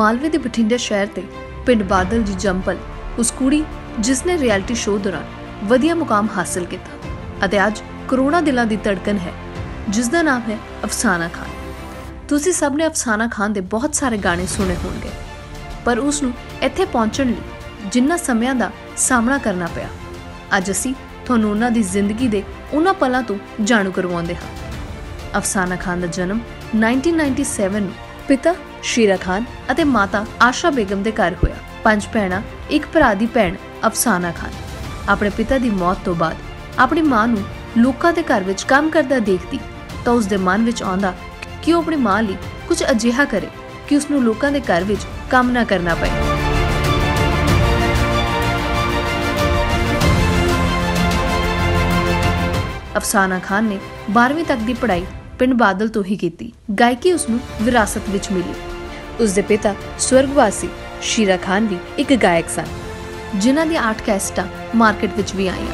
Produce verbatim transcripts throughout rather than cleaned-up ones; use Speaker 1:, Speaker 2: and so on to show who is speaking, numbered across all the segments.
Speaker 1: मालवे के बठिंडा शहर ते पिंड बादल जी जंपल उस कुड़ी जिसने रियलिटी शो दौरान वधिया मुकाम हासिल किया अते अज करोड़ों दिलों की धड़कन है जिसका नाम है अफसाना खान। तुसी सब ने अफसाना खान के बहुत सारे गाने सुने होंगे पर उसनू इत्थे पहुंचण लई जिन्ना समयां दा सामना करना पिया अज असी तुहानूं उन्हां दी जिंदगी दे उन्हां पलां तो जाणू करवाउंदे हां। अफसाना खान का जन्म नाइनटीन नाइनटी सैवन नूं पिता शीरा खान अते माता आशा बेगम दे घर होया। पंज भैणां एक भरा दी भैण अफसाना खान अपने पिता की मौत तो बाद अपनी मां नूं लोकां दे घर विच काम करदा देखदी तां उस दे मन विच आउंदा कि वो अपनी मां लई कुछ अजिहा करे कि उसनूं लोकां दे घर विच काम ना करना पए। अफसाना खान ने बारहवीं तक की पढ़ाई पिंड बादल तो ही की। गायकी उसनूं विरासत विच मिली। उसके पिता स्वर्गवासी शीरा खान भी एक गायक सन जिन्हां दी आठ कैसेटां मार्केट विच भी आईयां।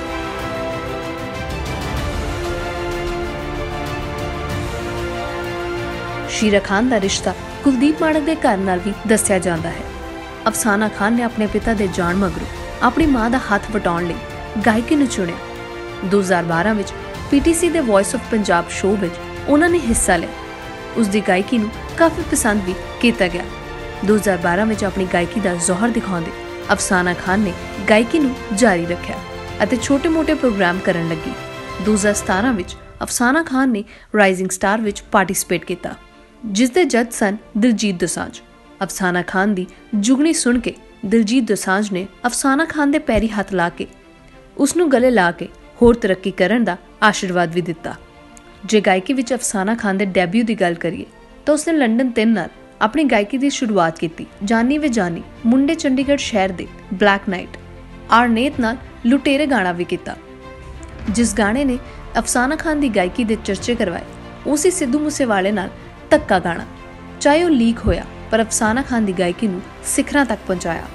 Speaker 1: शीरा खान का रिश्ता कुलदीप माणक के घर नाल भी दस्सिया जाता है। अफसाना खान ने अपने पिता के जाण मगरों अपनी मां का हाथ वटाउण लई गायकी नूं चुनिया। दो हज़ार बारह विच पीटीसी दे वॉइस ऑफ पंजाब शो विच उन्होंने हिस्सा लिया। उसकी गायकी नूं काफ़ी पसंद भी किया गया। दो हज़ार बारह में अपनी गायकी का जोहर दिखाते अफसाना खान ने गायकी नूं जारी रखा अते छोटे मोटे प्रोग्राम करन लगी। दो हज़ार सतारह में अफसाना खान ने राइजिंग स्टार विच पार्टिसिपेट किया जिसदे जज सन दिलजीत दोसांझ। अफसाना खान की जुगनी सुन के दिलजीत दोसांझ ने अफसाना खान के पैरी हथ ला के उसनूं गले ला के होर तरक्की करन दा आशीर्वाद भी दिता। जे गायकी विच अफसाना खान के डेब्यू की गल करिए तो उसने लंडन तीन नाल अपनी गायकी की शुरुआत की। जानी वे जानी, मुंडे चंडीगढ़ शहर दे, ब्लैक नाइट, आरनेत नाल लुटेरे गाना भी किया जिस गाने ने अफसाना खान की गायकी के चर्चे करवाए। उसी सिद्धू मूसेवाले नाल धक्का गाना चाहे वह लीक होया पर अफसाना खान की गायकी नूं सिखरां तक पहुंचाया।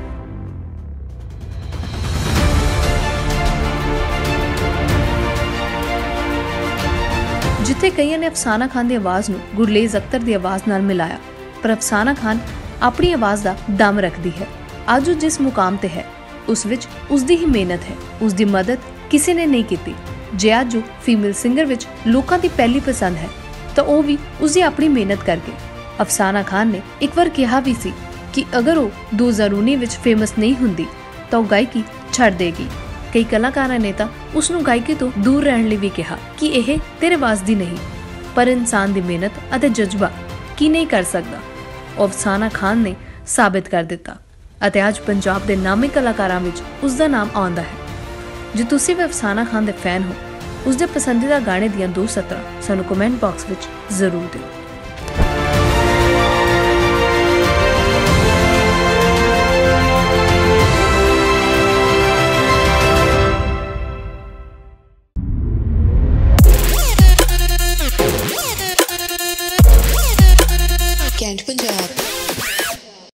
Speaker 1: जिथे कईयां ने अफसाना खान की आवाज़ नूं गुरलेज अख्तर की आवाज़ नाल मिलाया पर अफसाना खान अपनी आवाज़ का दम रखती है। अज वो जिस मुकाम ते है उस विच उसदी ही मेहनत है, उसदी मदद किसी ने नहीं की। जे अज वो फीमेल सिंगर विच लोकां दी पहली पसंद है तो वह भी उसकी अपनी मेहनत करके। अफसाना खान ने एक बार कहा भी सी कि अगर वो दो हज़ार उन्नीस विच फेमस नहीं हुंदी तो वह गायकी छड्ड देगी। कई कलाकारां ने तो उसनूं गायकी तो दूर रहने लई भी कहा कि यह तेरे वास दी नहीं पर इंसान की मेहनत अते जज्बा की नहीं कर सकता। अफसाना खान ने साबित कर दिता अते अज पंजाब के नामी कलाकारां विच उसका नाम आउंदा है। जे तुसीं भी अफसाना खान के फैन हो उसके पसंदीदा गाने दियां दो सतरां सानूं कमेंट बॉक्स विच जरूर दिओ।